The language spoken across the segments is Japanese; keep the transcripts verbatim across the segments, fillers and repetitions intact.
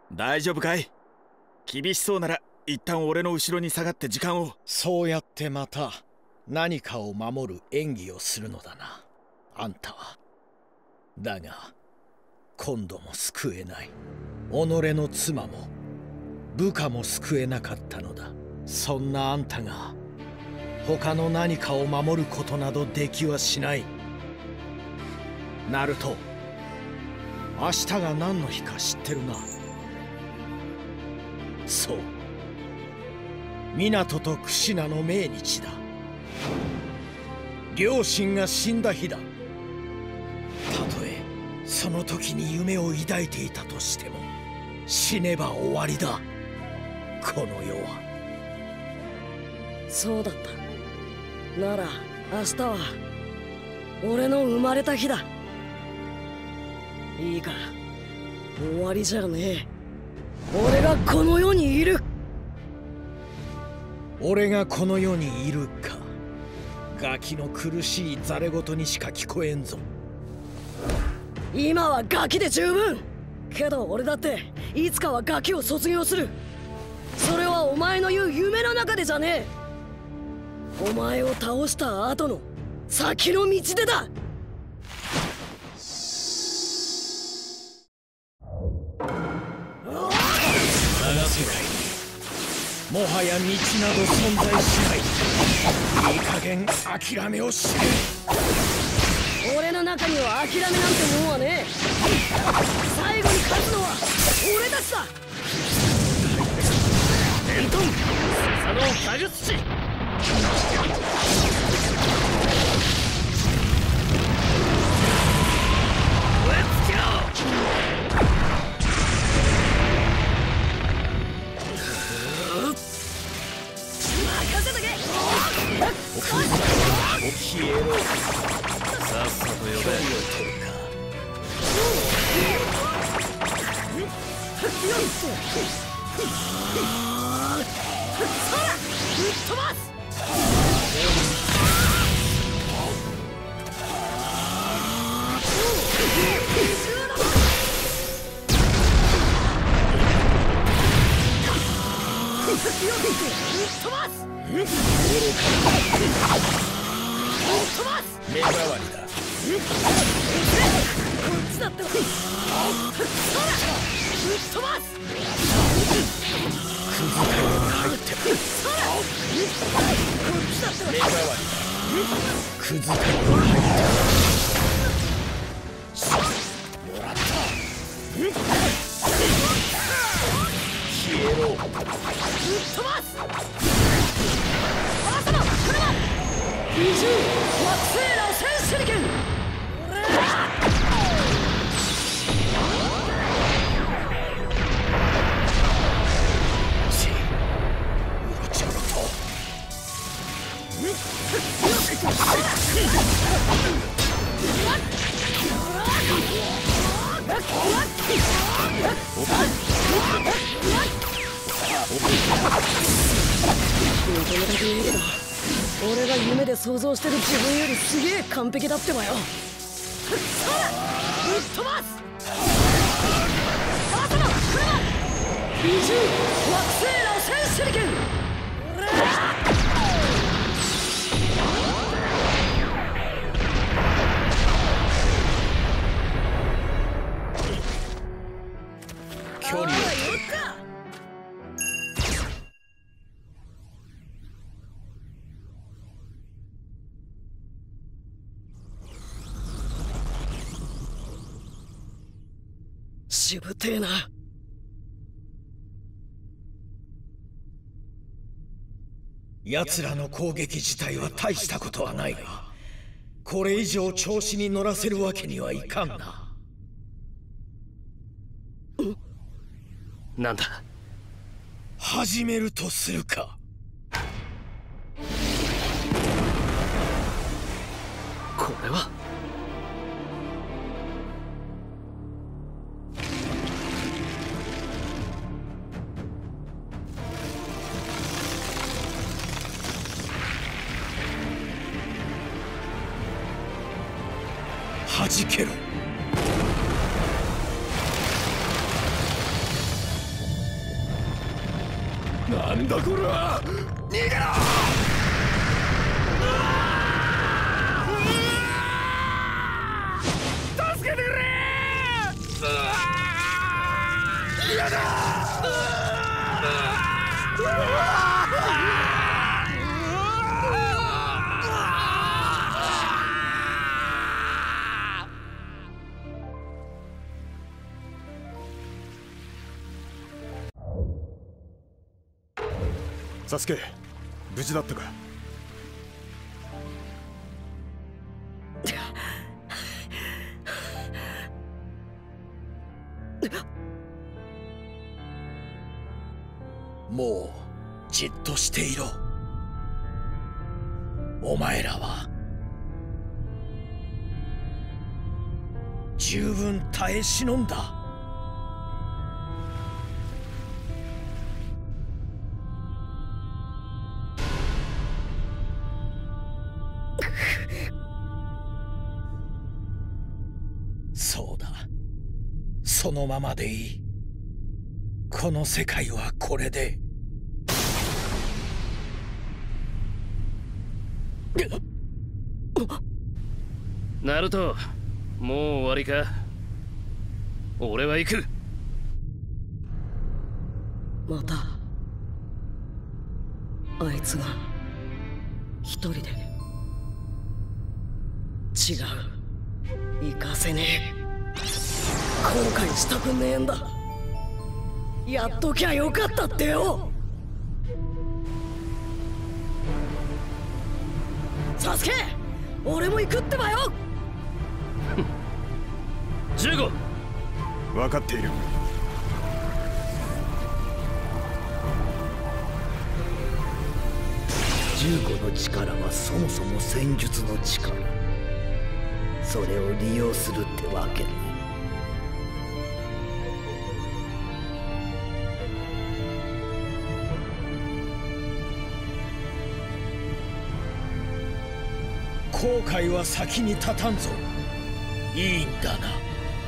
大丈夫かい？厳しそうなら一旦俺の後ろに下がって時間を。 そうやってまた何かを守る演技をするのだな、あんたは。だが今度も救えない。己の妻も部下も救えなかったのだ。そんなあんたが他の何かを守ることなどできはしない。ナルト、明日が何の日か知ってるな。そう、湊とクシナの命日だ。両親が死んだ日だ。たとえその時に夢を抱いていたとしても死ねば終わりだ、この世は。 そうだった。なら明日は俺の生まれた日だ。いいか、終わりじゃねえ。俺がこの世にいる。 俺がこの世にいるか。ガキの苦しいざれ言にしか聞こえんぞ。 今はガキで十分。けど俺だっていつかはガキを卒業する。それはお前の言う夢の中でじゃねえ。お前を倒した後の先の道でだ。 もはや道など存在しない。いい加減諦めを知れ。 俺の中には諦めなんてもんはねえ。最後に勝つのは俺たちだ。エントン、スサノオ画術師。レッツゴー。 消えろ。 さっさと呼べ。 そら、ぶっ飛ばす。飛ばす。 目障りだ。こっちだったわ。そら、ぶっ飛ばす。 クズ界に入ってる。 そら、こっちだったわ。 目障りだ。クズ界に入ってる。もらった。消えろ。ぶっ飛ばす。朝の車。二重惑星螺旋手裏剣。 ち、うろちょろと。 認めたくねえけど、俺が夢で想像してる自分よりすげえ完璧だってばよ。そら、ぶっ飛ばす。朝の車。二重惑星螺旋手裏剣。 距離を取る。 しぶてえな。 奴らの攻撃自体は大したことはないが、これ以上調子に乗らせるわけにはいかんな。 なんだ。 始めるとするか。 これは弾けろ。 なんだこれは。逃げろ。助けてくれ。嫌だ。サスケ、無事だったか。 もうじっとしていろ。お前らは十分耐え忍んだ。そうだ、そのままでいい。この世界はこれで。 ナルト、もう終わりか。俺は行く。 またあいつが一人で。違う、行かせねえ。後悔したくねえんだ。やっときゃよかったってよ。サスケ、俺も行くってばよ。 ジューゴ、 分かっている。 ジューゴの力はそもそも戦術の力。それを利用するってわけね。 後悔は先に立たんぞ。いいんだな。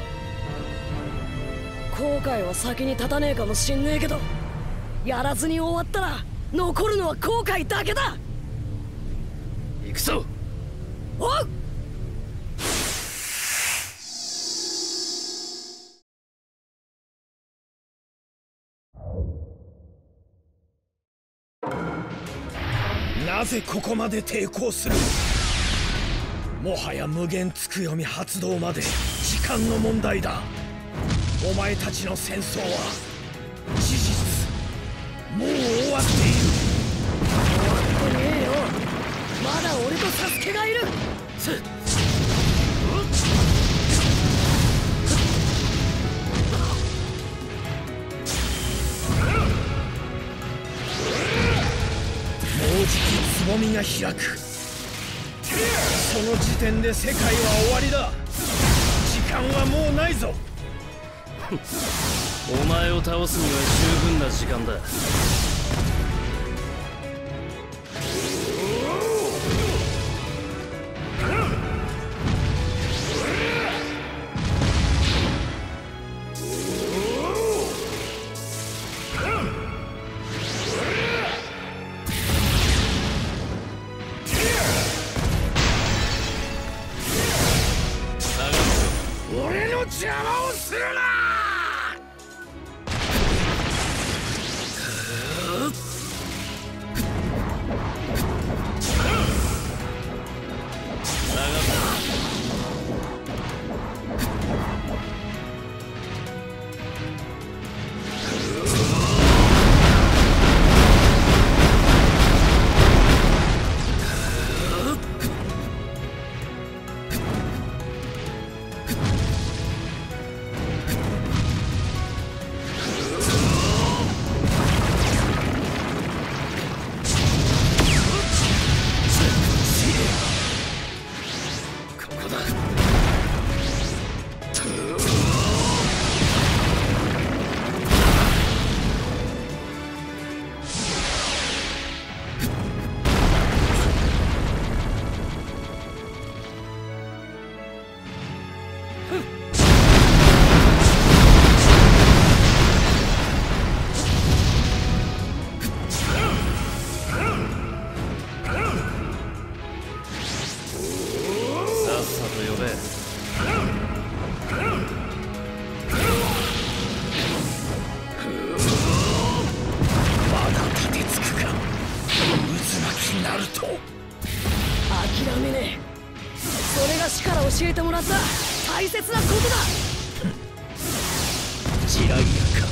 後悔は先に立たねえかもしんねえけど、やらずに終わったら残るのは後悔だけだ。 行くぞ。 おう。 なぜここまで抵抗する。もはや無限つく読み発動まで時間の問題だ。お前たちの戦争は事実もう終わっている。 終わってねえよ。まだ俺とサスケがいる。 もうじきつぼみが開く。その時点で世界は終わりだ。時間はもうないぞ。 お前を倒すには十分な時間だ。 俺の邪魔をするな。 大切なことだ。 ジライアか。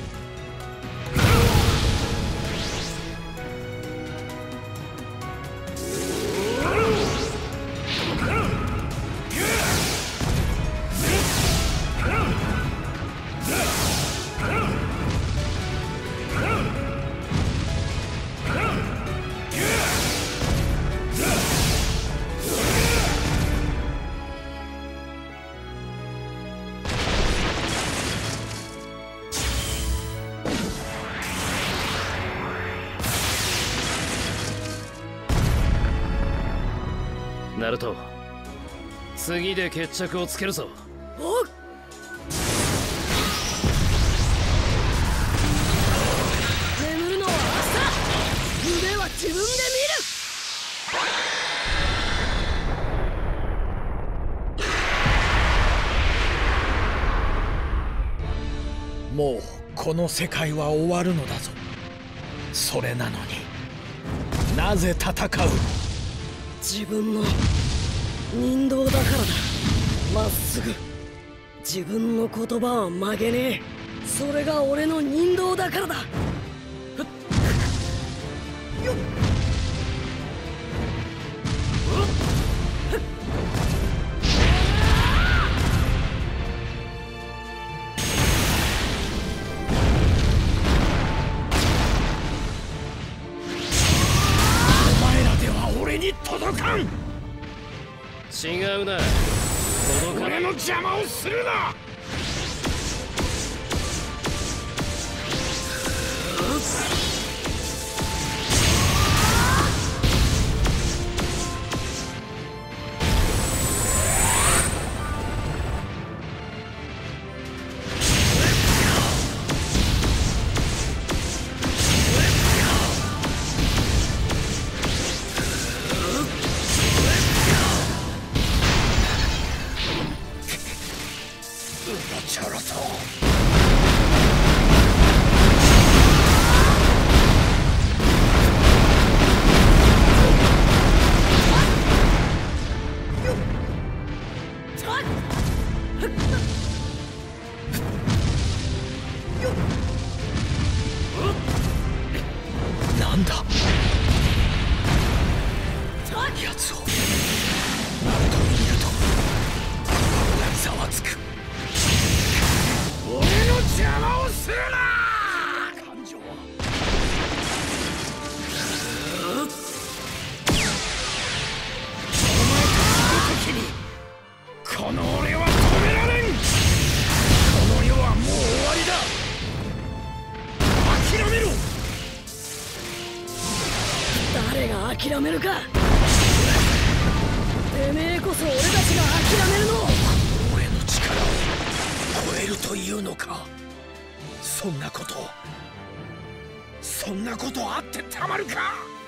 ナルト、次で決着をつけるぞ。 おっ、眠るのは明日、夢は自分で見る。 もうこの世界は終わるのだぞ。それなのになぜ戦う？ 自分の人道だからだ。まっすぐ自分の言葉は曲げねえ。それが俺の人道だからだ。よっ、 お前らでは俺に届かん。 違うな、届かない。 俺の邪魔をするな。チョロとなんだやつをナルトを見ると心がざわつく。俺の邪魔をするな。感情はお前とする時にこの俺は止められん。この世はもう終わりだ。諦めろ。 誰が諦めるか。てめえこそ俺たちが諦めるの。 俺の力を超えるというのか。そんなことそんなことあってたまるか。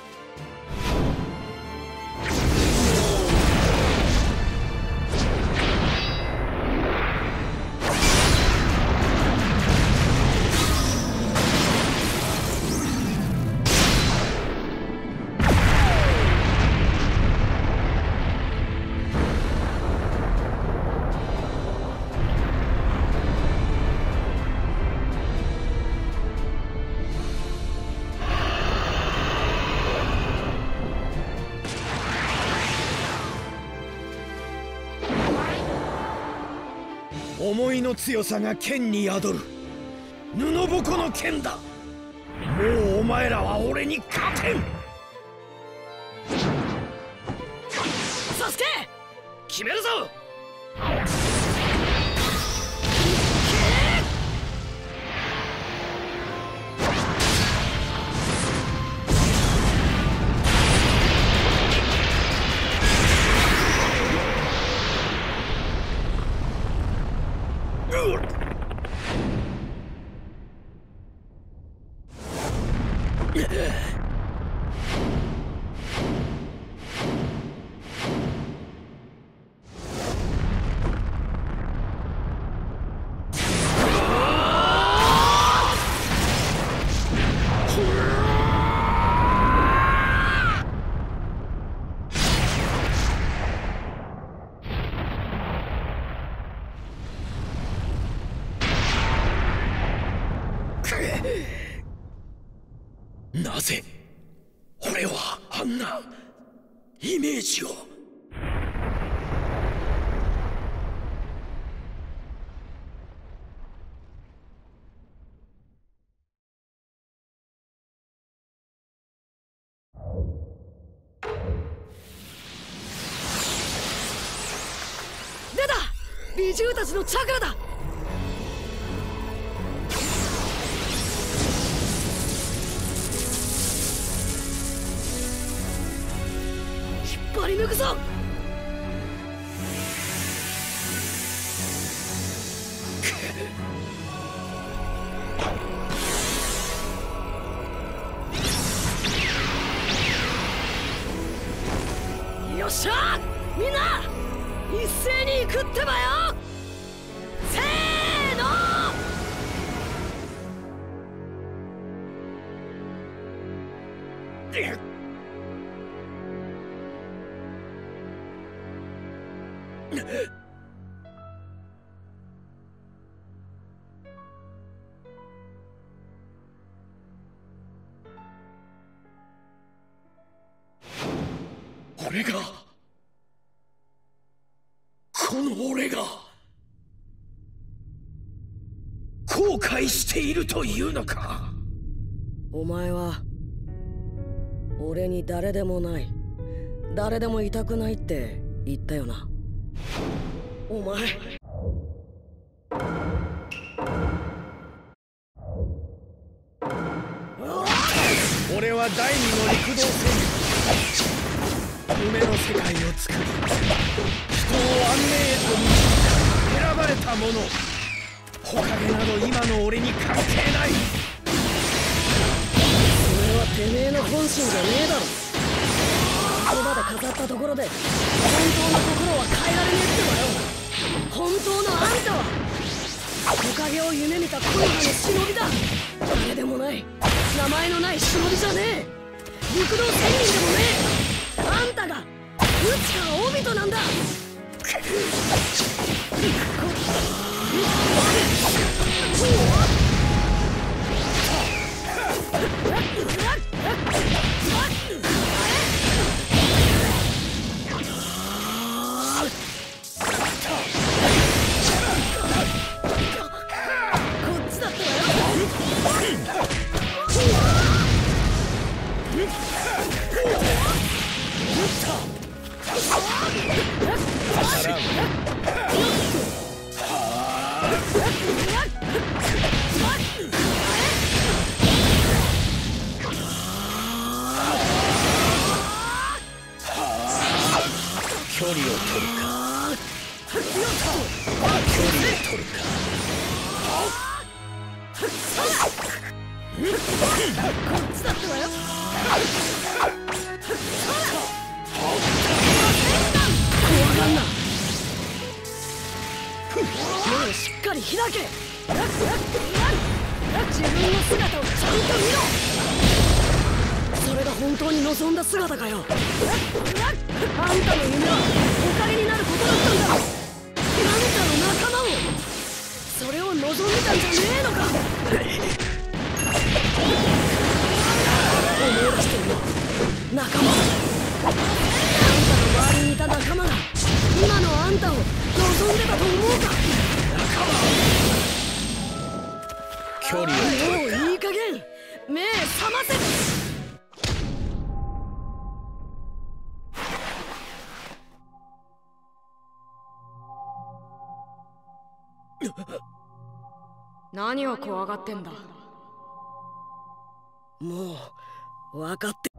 思いの強さが剣に宿る布ぼこの剣だ。もうお前らは俺に勝てん。 サスケ、 決めるぞ。 なぜ俺はあんなイメージを。 出た！美獣たちのチャクラだ。引っ張り抜くぞ。よっしゃー、みんな一斉に行くってばよ。せーの。 俺がこの俺が後悔しているというのか。 お前は俺に誰でもない、誰でもいたくないって言ったよな。お前俺は第二の陸道戦夢の世界を作り、人を安寧へと導く選ばれた者。火影など今の俺に関係ない。 それはてめえの本心じゃねえだろ。言葉で飾ったところで本当の心は変えられねえってばよ。本当のあんたは火影を夢見た木の葉の忍びだ。誰でもない、名前のない忍びじゃねえ。陸道仙人でもねえ。あんたが内川帯人なんだ。 距離を取るか。距離を取るか。 こっちだってばよ。怖がんな。目をしっかり開け。自分の姿をちゃんと見ろ。それが本当に望んだ姿かよ。あんたの夢はおかげになることだったんだ。あんたの仲間もそれを望んでたんじゃねえのか。思い出してるよ、仲間。あんたの周りにいた仲間が今のあんたを望んでたと思うか。仲間、 距離を取るか。 もういい加減目覚ませ。何を怖がってんだ。もう分かって